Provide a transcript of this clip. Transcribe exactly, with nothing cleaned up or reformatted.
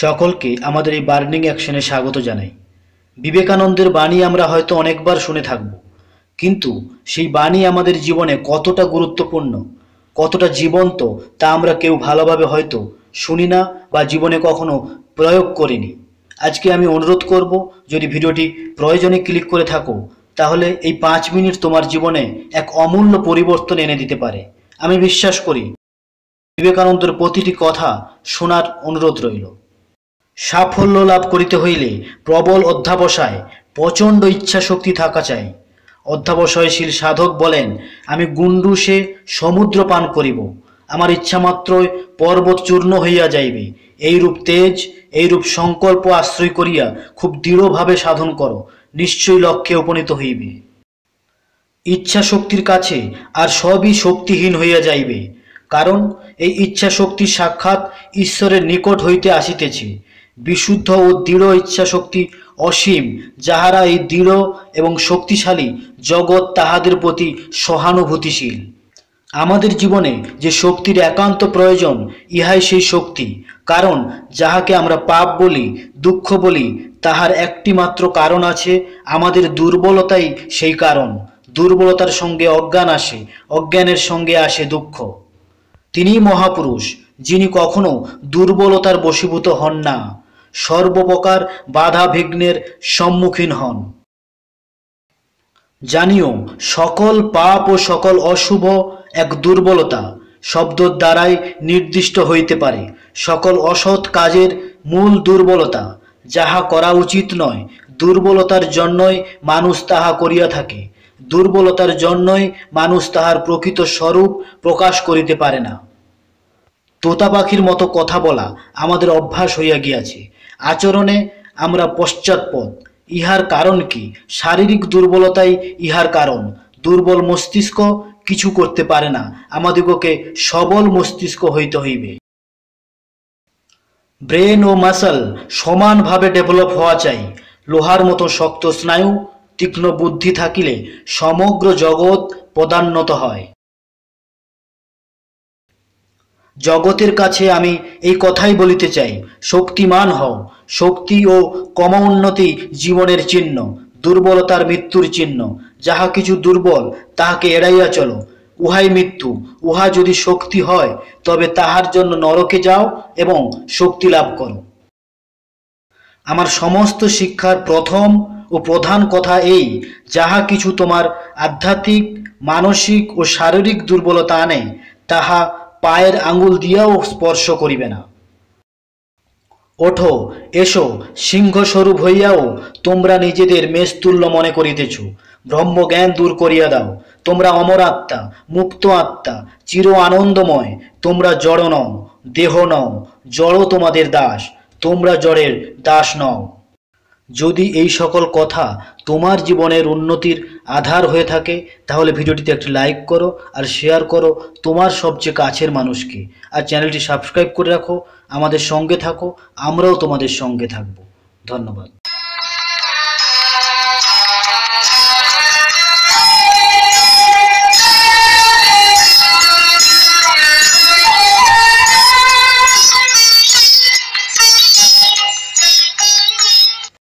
সকলকে আমাদের এই বার্নিং অ্যাকশনে স্বাগত জানাই। বিবেকানন্দের বাণী আমরা হয়তো অনেকবার শুনে থাকব, কিন্তু সেই বাণী আমাদের জীবনে কতটা গুরুত্বপূর্ণ, কতটা জীবন্ত তা আমরা কেউ ভালোভাবে হয়তো শুনি না বা জীবনে কখনো প্রয়োগ করিনি। আজকে আমি অনুরোধ করব, যদি ভিডিওটি প্রয়োজনে ক্লিক করে থাকো তাহলে এই পাঁচ মিনিট তোমার জীবনে এক অমূল্য পরিবর্তন এনে দিতে পারে। আমি বিশ্বাস করি বিবেকানন্দের প্রতিটি কথা শোনার অনুরোধ রইল। সাফল্য লাভ করিতে হইলে প্রবল অধ্যাবসায় প্রচণ্ড ইচ্ছা শক্তি থাকা চাই। অধ্যাবসায়শীল সাধক বলেন, আমি গুণ্ডুসে সমুদ্র পান করিব, আমার ইচ্ছামাত্রই পর্বত চূর্ণ হইয়া যাইবে। এইরূপ তেজ, এইরূপ সংকল্প আশ্রয় করিয়া খুব দৃঢ়ভাবে সাধন করো, নিশ্চয়ই লক্ষ্যে উপনীত হইবে। ইচ্ছা শক্তির কাছে আর সবই শক্তিহীন হইয়া যাইবে, কারণ এই ইচ্ছা শক্তির সাক্ষাৎ ঈশ্বরের নিকট হইতে আসিতেছে। বিশুদ্ধ ও দৃঢ় ইচ্ছা শক্তি অসীম, যাহারা এই দৃঢ় এবং শক্তিশালী জগৎ তাহাদের প্রতি সহানুভূতিশীল। আমাদের জীবনে যে শক্তির একান্ত প্রয়োজন, ইহাই সেই শক্তি। কারণ যাহাকে আমরা পাপ বলি, দুঃখ বলি, তাহার একটি মাত্র কারণ আছে, আমাদের দুর্বলতাই সেই কারণ। দুর্বলতার সঙ্গে অজ্ঞান আসে, অজ্ঞানের সঙ্গে আসে দুঃখ। তিনিই মহাপুরুষ, যিনি কখনো দুর্বলতার বশীভূত হন না, সর্বপ্রকার বাধা বিঘ্নের সম্মুখীন হন। জানিও, সকল পাপ ও সকল অশুভ এক দুর্বলতা শব্দর দ্বারাই নির্দিষ্ট হইতে পারে। সকল অসৎ কাজের মূল দুর্বলতা, যাহা করা উচিত নয়, দুর্বলতার জন্যই মানুষ তাহা করিয়া থাকে। দুর্বলতার জন্যই মানুষ তাহার প্রকৃত স্বরূপ প্রকাশ করিতে পারে না। তোতা পাখির মতো কথা বলা আমাদের অভ্যাস হইয়া গিয়াছে, আচরণে আমরা পশ্চাৎপদ। ইহার কারণ কি? শারীরিক দুর্বলতাই ইহার কারণ। দুর্বল মস্তিষ্ক কিছু করতে পারে না, আমাদিগকে সবল মস্তিষ্ক হইতে হইবে। ব্রেন ও মাসল সমানভাবে ডেভেলপ হওয়া চাই। লোহার মতো শক্ত স্নায়ু, তীক্ষ্ণ বুদ্ধি থাকিলে সমগ্র জগৎ পদান্নত হয়। জগতের কাছে আমি এই কথাই বলিতে চাই, শক্তিমান হও। শক্তি ও ক্রমোন্নতি জীবনের চিহ্ন, দুর্বলতার মৃত্যুর চিহ্ন। যাহা কিছু দুর্বল তাহাকে এড়াইয়া চলো, উহাই মৃত্যু। উহা যদি শক্তি হয় তবে তাহার জন্য নরকে যাও এবং শক্তি লাভ করো। আমার সমস্ত শিক্ষার প্রথম ও প্রধান কথা এই, যাহা কিছু তোমার আধ্যাত্মিক, মানসিক ও শারীরিক দুর্বলতা আনে, তাহা পায়ের আঙ্গুল দিয়াও স্পর্শ করিবে না। ওঠো, এসো, সিংহস্বরূপ হইয়াও তোমরা নিজেদের মেষতুল্য মনে করিতেছ। ব্রহ্মজ্ঞান দূর করিয়া দাও। তোমরা অমর আত্মা, মুক্ত আত্মা, চির আনন্দময়। তোমরা জড় নও, দেহ নও, জড় তোমাদের দাস, তোমরা জড়ের দাস নও। যদি এই সকল কথা তোমার জীবনের উন্নতির আধার হয়ে থাকে, তাহলে ভিডিওটিতে একটি লাইক করো আর শেয়ার করো তোমার সবচেয়ে কাছের মানুষকে। আর চ্যানেলটি সাবস্ক্রাইব করে রাখো, আমাদের সঙ্গে থাকো, আমরাও তোমাদের সঙ্গে থাকব। ধন্যবাদ।